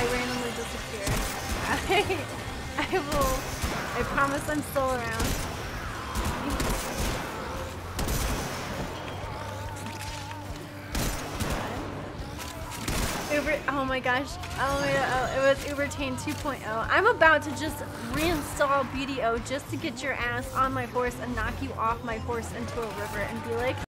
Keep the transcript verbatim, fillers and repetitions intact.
I randomly disappear. I, I will, I promise I'm still around. Uber, oh my gosh, oh my god, oh, it was Ubertane two point oh. I'm about to just reinstall B D O just to get your ass on my horse and knock you off my horse into a river and be like,